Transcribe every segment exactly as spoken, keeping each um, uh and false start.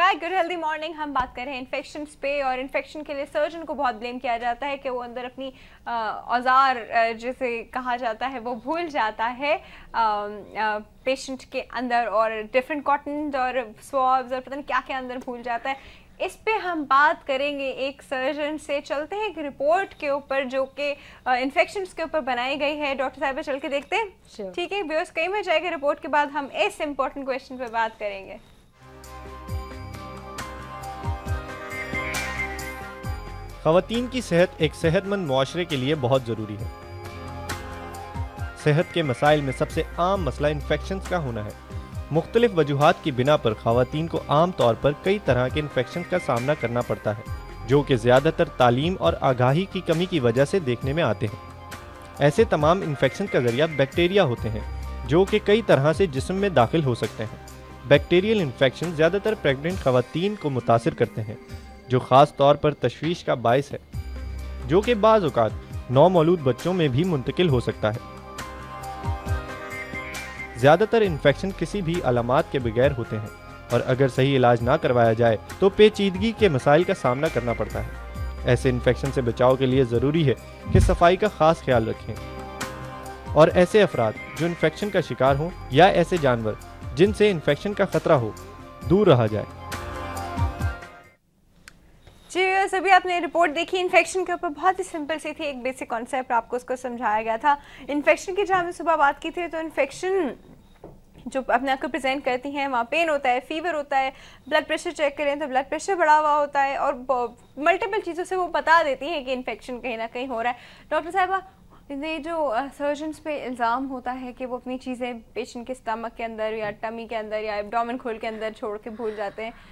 Back, good healthy morning. हम बात कर रहे हैं इन्फेक्शंस पे, और इन्फेक्शन के लिए सर्जन को बहुत ब्लेम किया जाता है कि वो अंदर अपनी औजार जिसे कहा जाता है वो भूल जाता है पेशेंट के अंदर, और डिफरेंट कॉटन और स्वॉब्स और पता नहीं क्या क्या अंदर भूल जाता है। इस पे हम बात करेंगे एक सर्जन से। चलते हैं एक रिपोर्ट के ऊपर जो कि इन्फेक्शंस के ऊपर बनाई गई है। डॉक्टर साहब चल के देखते हैं, sure. ठीक है व्यूअर्स, कहीं में जाएगा रिपोर्ट के बाद हम इस इम्पोर्टेंट क्वेश्चन पे बात करेंगे। ख़वातीन की सेहत एक सेहतमंद मुआशरे के लिए बहुत ज़रूरी है। सेहत के मसाइल में सबसे आम मसला इन्फेक्शंस का होना है। मुख्तलिफ वजूहात की बिना पर ख़वातीन को आम तौर पर कई तरह के इन्फेक्शन का सामना करना पड़ता है, जो कि ज़्यादातर तालीम और आगाही की कमी की वजह से देखने में आते हैं। ऐसे तमाम इन्फेक्शन का ज़रिया बैक्टीरिया होते हैं, जो कि कई तरह से जिस्म में दाखिल हो सकते हैं। बैक्टीरियल इन्फेक्शन ज़्यादातर प्रेग्नेंट ख़वातीन को मुतासिर करते हैं, जो ख़ास तौर पर तशवीश का बायस है, जो कि बाज़ औक़ात नौमौलूद बच्चों में भी मुंतकिल हो सकता है। ज़्यादातर इन्फेक्शन किसी भी अलामात के बगैर होते हैं, और अगर सही इलाज ना करवाया जाए तो पेचीदगी के मसाइल का सामना करना पड़ता है। ऐसे इन्फेक्शन से बचाव के लिए ज़रूरी है कि सफाई का ख़ास ख्याल रखें, और ऐसे अफराद जो इन्फेक्शन का शिकार हों या ऐसे जानवर जिनसे इन्फेक्शन का ख़तरा हो, दूर रहा जाए। जी सभी आपने रिपोर्ट देखी इन्फेक्शन के ऊपर, बहुत ही सिंपल सी थी, एक बेसिक कॉन्सेप्ट आपको उसको समझाया गया था। इन्फेक्शन की जब हमने सुबह बात की थी, तो इन्फेक्शन जो अपने आप को प्रेजेंट करती हैं वहाँ पेन होता है, फीवर होता है, ब्लड प्रेशर चेक करें तो ब्लड प्रेशर बढ़ा हुआ होता है, और मल्टीपल चीज़ों से वो बता देती हैं कि इन्फेक्शन कहीं ना कहीं हो रहा है। डॉक्टर साहबा, ये जो सर्जन्स पे इल्ज़ाम होता है कि वो अपनी चीज़ें पेशेंट के स्टमक के अंदर या टमी के अंदर या एब्डोमेन खोल के अंदर छोड़ के भूल जाते हैं,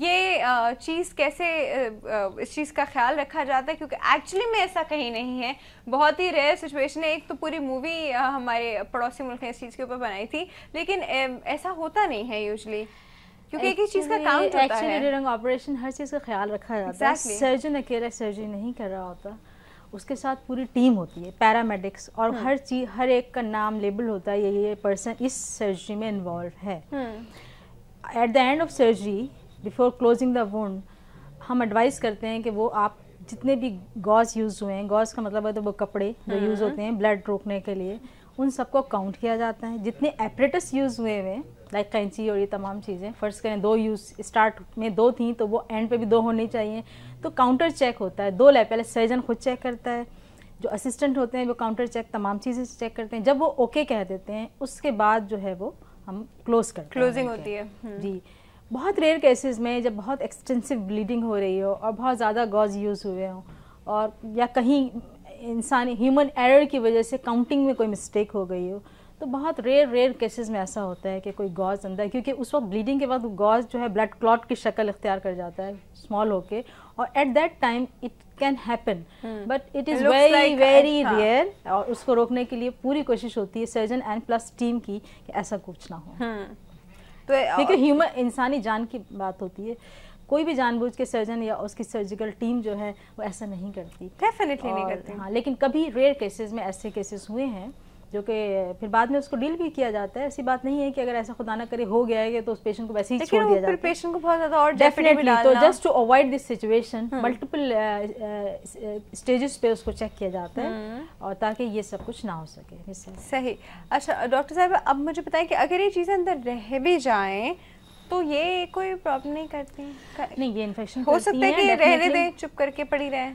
ये चीज़ कैसे इस चीज़ का ख्याल रखा जाता है? क्योंकि एक्चुअली में ऐसा कहीं नहीं है, बहुत ही रेयर सिचुएशन है। एक तो पूरी मूवी हमारे पड़ोसी मुल्क ने इस चीज़ के ऊपर बनाई थी, लेकिन ऐसा होता नहीं है यूजुअली, क्योंकि एक ही चीज़ का काउंट होता है। ड्यूरिंग ऑपरेशन हर चीज़ का ख्याल रखा जाता है। सर्जन अकेला सर्जरी नहीं कर रहा होता, उसके साथ पूरी टीम होती है, पैरामेडिक्स, और हर चीज़, हर एक का नाम लेबल होता है, ये ये पर्सन इस सर्जरी में इन्वॉल्व है। At the end of surgery, before closing the wound, हम एडवाइस करते हैं कि वो आप जितने भी गॉज यूज़ हुए हैं, गॉज का मतलब है तो वो कपड़े जो यूज़ होते हैं ब्लड रोकने के लिए, उन सबको काउंट किया जाता है। जितने एपरेटस यूज़ हुए हुए हैं, लाइक कैंची और ये तमाम चीज़ें, फ़र्ज़ करें दो यूज़ स्टार्ट में दो थी तो वो एंड पे भी दो होनी चाहिए, तो काउंटर चेक होता है। दो लैब पहले सर्जन खुद चेक करता है, जो असिस्टेंट होते हैं वो काउंटर चेक तमाम चीज़ें चेक करते हैं। जब वो ओके कह देते हैं, उसके बाद जो है वो हम क्लोज करते हैं, क्लोजिंग होती है। जी, बहुत रेयर केसेस में जब बहुत एक्सटेंसिव ब्लीडिंग हो रही हो और बहुत ज़्यादा गॉज यूज़ हुए हों, और या कहीं इंसानी ह्यूमन एरर की वजह से काउंटिंग में कोई मिस्टेक हो गई हो, तो बहुत रेयर रेयर केसेस में ऐसा होता है कि कोई गॉज अंदर, क्योंकि उस वक्त ब्लीडिंग के बाद गॉज जो है ब्लड क्लॉट की शक्ल इख्तियार कर जाता है स्मॉल होके, और at that time it can happen, but it is very very rare, और उसको रोकने के लिए पूरी कोशिश होती है सर्जन एंड प्लस टीम की कि ऐसा कुछ ना हो। तो क्योंकि ह्यूमन इंसानी जान की बात होती है, कोई भी जानबूझ के सर्जन या उसकी सर्जिकल टीम जो है वो ऐसा नहीं करती, डेफिनेटली नहीं करती। हाँ, लेकिन कभी रेयर केसेस में ऐसे केसेस हुए हैं जो कि फिर बाद में उसको डील भी किया जाता है। ऐसी बात नहीं है कि अगर ऐसा खुदा ना करे हो गया है तो उस पेशेंट को वैसे ही छोड़ दिया जाता है, पेशेंट को बहुत ज़्यादा और डेफिनेटली। तो just to avoid this situation multiple stages पे उसको चेक किया जाता है, और ताकि ये सब कुछ ना हो सके। सही। अच्छा डॉक्टर साहब, अब मुझे बताएं कि अगर ये चीज़ें अंदर रह भी जाएं तो ये कोई प्रॉब्लम नहीं करती? नहीं, ये इन्फेक्शन हो सकता है कि रहने दें, चुप करके पड़ी रहें?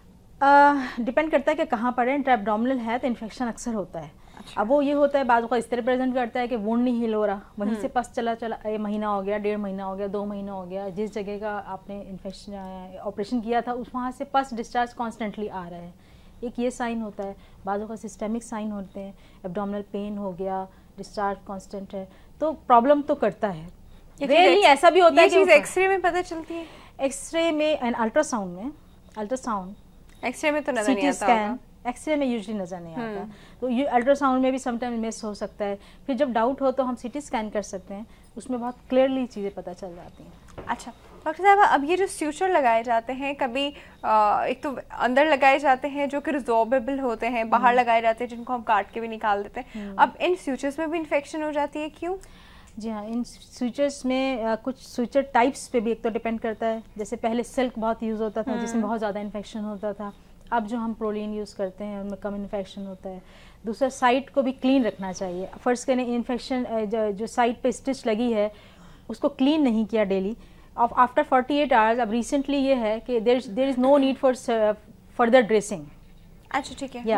डिपेंड करता है कि कहाँ पर है। इंट्राएब्डोमिनल है तो इन्फेक्शन अक्सर होता है। अच्छा। अब वो ये होता है बाजू का इस तरह प्रेजेंट करता है कि वुंड नहीं हील हो रहा, वहीं से पस चला चला एक महीना हो गया, डेढ़ महीना हो गया, दो महीना हो गया, जिस जगह का आपने इन्फेक्शन ऑपरेशन किया था उस वहाँ से पस डिस्चार्ज कॉन्स्टेंटली आ रहा है, एक ये साइन होता है। बाजू का सिस्टेमिक साइन होते हैं, एब्डोमिनल पेन हो गया, डिस्चार्ज कॉन्स्टेंट है, तो प्रॉब्लम तो करता है। रियली ऐसा भी होता है कि एक्सरे में पता चलती है, एक्सरे में एंड अल्ट्रासाउंड में, अल्ट्रासाउंड एक्सरे में तो नजर नहीं आता होगा, एक्सरे में यूजुअली नज़र नहीं आता, तो ये अल्ट्रासाउंड में भी समटाइम मिस हो सकता है। फिर जब डाउट हो तो हम सीटी स्कैन कर सकते हैं, उसमें बहुत क्लियरली चीज़ें पता चल जाती हैं। अच्छा डॉक्टर साहब, अब ये जो स्यूचर लगाए जाते हैं, कभी आ, एक तो अंदर लगाए जाते हैं जो कि रिजॉर्बेबल होते हैं, बाहर लगाए जाते हैं जिनको हम काट के भी निकाल देते हैं, अब इन स्यूचर्स में भी इन्फेक्शन हो जाती है, क्यों? جی ہاں، ان سوئچرس میں کچھ سوئچر ٹائپس پہ بھی ایک تو ڈپینڈ کرتا ہے. جیسے پہلے سلک بہت یوز ہوتا تھا جس میں بہت زیادہ انفیکشن ہوتا تھا. اب جو ہم پرولین یوز کرتے ہیں ان میں کم انفیکشن ہوتا ہے. دوسرا سائٹ کو بھی کلین رکھنا چاہیے. فرض کریں انفیکشن جو سائٹ پہ اسٹچ لگی ہے اس کو کلین نہیں کیا daily, after forty eight hours اب ریسنٹلی یہ ہے کہ there there is no need for further dressing. اچھا ٹھیک ہے. یا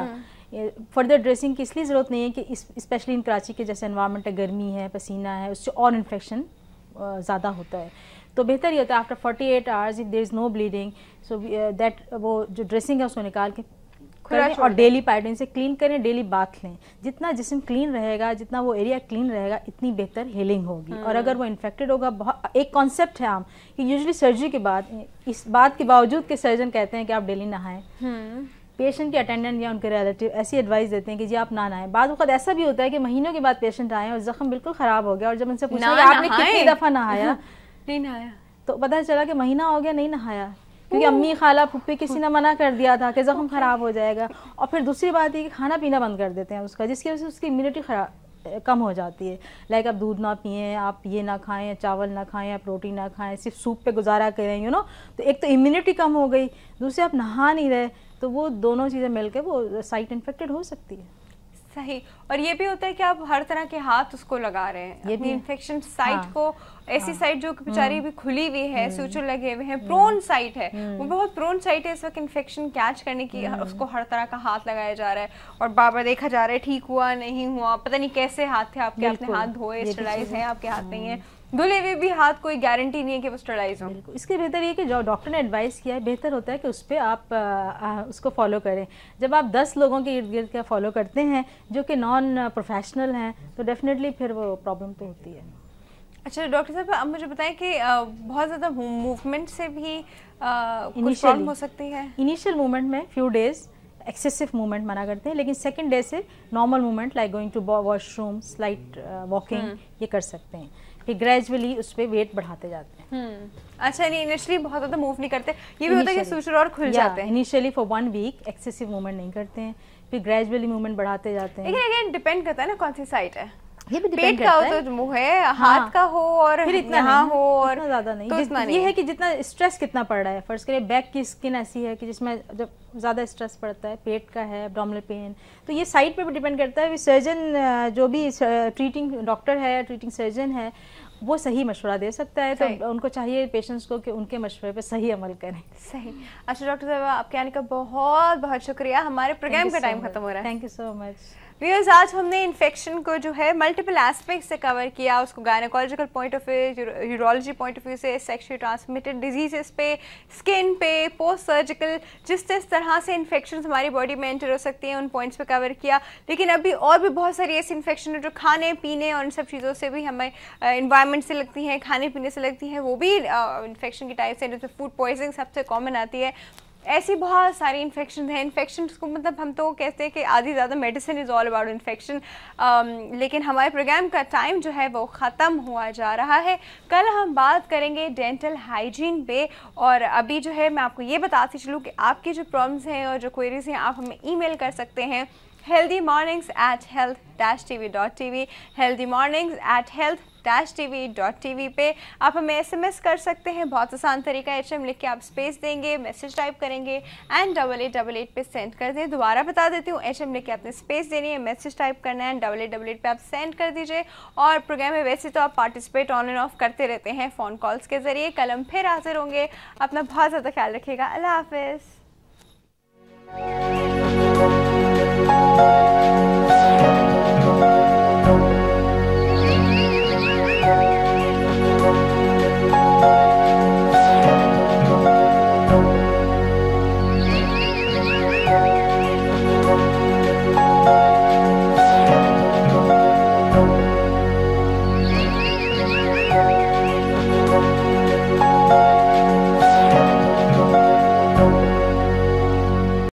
فردر ڈریسنگ کی اس لیے ضرورت نہیں ہے کہ اسپیشلی ان کراچی کے جیسے انوائرمنٹ ہے, گرمی ہے, پسینہ ہے, اس سے اور انفیکشن زیادہ ہوتا ہے. تو بہتر یہ ہوتا ہے after forty eight hours if there is no bleeding so that وہ جو ڈریسنگ ہے اس کو نکال کے کریں اور ڈیلی پائڈن سے کلین کریں, ڈیلی باتھ لیں. جتنا جسم کلین رہے گا, جتنا وہ ایریا کلین رہے گا, اتنی بہتر ہیلنگ ہوگی. اور اگر وہ انفیکٹڈ ہوگا, بہت ایک کانسیپٹ ہے عام کہ یوزلی سرجری کے بعد اس بات کے باوجود کہ سرجن کہتے ہیں کہ آپ ڈیلی نہائیں, پیشنٹ کے اٹینڈنٹ یا ان کے ریلیٹیو ایسی ایڈوائس دیتے ہیں کہ جی آپ نہ نہائیں. بعض اوقات ایسا بھی ہوتا ہے کہ مہینوں کے بعد پیشنٹ آئے اور زخم بالکل خراب ہو گیا اور جب ان سے پوچھا کہ آپ نے کتنی دفعہ نہایا نہیں نہایا تو پتہ چلا کہ مہینہ ہو گیا نہیں نہایا, کیونکہ امی خالہ پھپھی کسی نے منع کر دیا تھا کہ زخم خراب ہو جائے گا. اور پھر دوسری بات یہ کہ کھانا پینا بند کر دیتے ہیں اس کا, جس کی وجہ سے اس کی امیونٹی خراب کم ہو جاتی ہے. لائک آپ دودھ نہ پئیں, آپ یہ نہ کھائیں, چاول نہ کھائیں, آپ روٹی نہ کھائیں, صرف سوپ پہ گزارا کریں, یو نو. تو ایک تو امیونٹی کم ہو گئی, دوسرے آپ نہا نہیں رہے, تو وہ دونوں چیزیں مل کے وہ سائٹ انفیکٹڈ ہو سکتی ہے. صحیح. اور یہ بھی ہوتا ہے کہ آپ ہر طرح کے ہاتھ اس کو لگا رہے ہیں, اپنی انفیکشن سائٹ کو, ایسی سائٹ جو بیچاری بھی کھلی ہوئی ہے, سوچر لگے ہوئے ہیں, پرون سائٹ ہے, وہ بہت پرون سائٹ ہے اس وقت انفیکشن کیچ کرنے کی. اس کو ہر طرح کا ہاتھ لگایا جا رہا ہے اور بار بار دیکھا جا رہا ہے ٹھیک ہوا نہیں ہوا, پتہ نہیں کیسے ہاتھ تھے آپ کے, اپنے ہاتھ دھوئے, اسٹرلائز ہیں آپ کے ہاتھ نہیں ہیں, دھلے ہوئے بھی ہاتھ, کوئی گارنٹی نہیں ہے کہ وہ اسٹرلائز ہوں. اس کے بہتر یہ کہ جو ڈاکٹر نے ایڈوائز کیا ہے بہتر ہوتا ہے کہ اس پہ آپ اس کو فالو کریں. جب آپ دس لوگوں کے ارد گرد کا فالو کرتے ہیں جو کہ نان پروفیشنل ہیں تو ڈیفینیٹلی پھر وہ پرابلم تو ہوتی ہے. اچھا ڈاکٹر صاحب آپ مجھے بتائیں کہ بہت زیادہ موومنٹ سے بھی کچھ پرابلم ہو سکتی ہے؟ انیشیل موومنٹ میں فیو ڈیز ایکسیسو موومنٹ منع کرتے ہیں, لیکن سیکنڈ ڈے سے normal movement like going to washroom, slight walking یہ کر سکتے ہیں. پھر گریجولی اس پہ ویٹ بڑھاتے جاتے ہیں. اچھا نہیں انیشلی بہت زیادہ موو نہیں کرتے, یہ بھی ہوتا ہے کہ سوچر اور کھل جاتے ہیں. Initially for one week excessive movement نہیں کرتے ہیں, پھر گریجولی موومنٹ بڑھاتے جاتے ہیں. لیکن اگین ڈیپینڈ کرتا ہے نا کون سی سائٹ ہے, یہ بھی پیٹ کا ہو تو منہ ہے, ہاتھ کا ہو اور یہاں ہو, اور زیادہ نہیں. یہ ہے کہ جتنا اسٹریس کتنا پڑ رہا ہے. فرض کرے بیک کی اسکن ایسی ہے کہ جس میں جب زیادہ اسٹریس پڑتا ہے, پیٹ کا ہے, ایبڈومینل پین, تو یہ سائٹ پہ بھی ڈیپینڈ کرتا ہے. سرجن جو بھی ٹریٹنگ ڈاکٹر ہے, ٹریٹنگ سرجن ہے, وہ صحیح مشورہ دے سکتا ہے. تو ان کو چاہیے پیشنٹس کو کہ ان کے مشورے پہ صحیح عمل کریں. صحیح. اچھا ڈاکٹر صاحب آپ کے آنے کا بہت بہت شکریہ. ہمارے پروگرام کا ٹائم ختم ہو رہا ہے. Thank you so much. Viewers آج ہم نے انفیکشن کو جو ہے ملٹیپل ایسپیکٹ سے کور کیا, اس کو gynaecological point of view, urology point of view سے, سیکشولی ٹرانسمیٹڈ ڈیزیزز پہ, اسکن پہ, پوسٹ سرجیکل جس جس طرح سے انفیکشنز ہماری باڈی میں انٹر ہو سکتی ہیں ان پوائنٹس پہ کور کیا. لیکن ابھی اور بھی بہت ساری ایسی انفیکشن ہیں جو کھانے پینے اور ان سب چیزوں سے بھی ہمیں انوائرمنٹ سے لگتی ہیں, کھانے پینے سے لگتی ہیں, وہ بھی انفیکشن کی ٹائپس ہیں, جس میں فوڈ پوائزنگ سب سے کامن آتی ہے. ایسی بہت ساری انفیکشن ہیں. انفیکشنس کو مطلب ہم تو کہتے ہیں کہ آدھی زیادہ medicine is all about infection, لیکن ہمارے پروگرام کا ٹائم جو ہے وہ ختم ہوا جا رہا ہے. کل ہم بات کریں گے ڈینٹل ہائیجین پہ, اور ابھی جو ہے میں آپ کو یہ بتاتی چلوں کہ آپ کی جو پرابلمس ہیں اور جو کوئریز ہیں آپ ہمیں ای میل کر سکتے ہیں healthy mornings at health dash T V dot T V, healthy mornings at health dash T V dot T V پہ آپ ہمیں ایس ایم ایس کر سکتے ہیں. بہت آسان طریقہ, ایچ ایم لکھ کے آپ اسپیس دیں گے, میسج ٹائپ کریں گے and double eight double eight پہ سینڈ کر دیں. دوبارہ بتا دیتی ہوں, ایچ ایم لکھ کے آپ نے اسپیس دینی ہے, میسج ٹائپ کرنا ہے, and double eight double eight پہ آپ سینڈ کر دیجیے. اور پروگرام میں ویسے تو آپ پارٹیسپیٹ آن اینڈ آف کرتے رہتے ہیں فون کالس کے ذریعے. کل ہم پھر حاضر ہوں گے. اپنا بہت زیادہ خیال رکھیے گا. اللہ حافظ.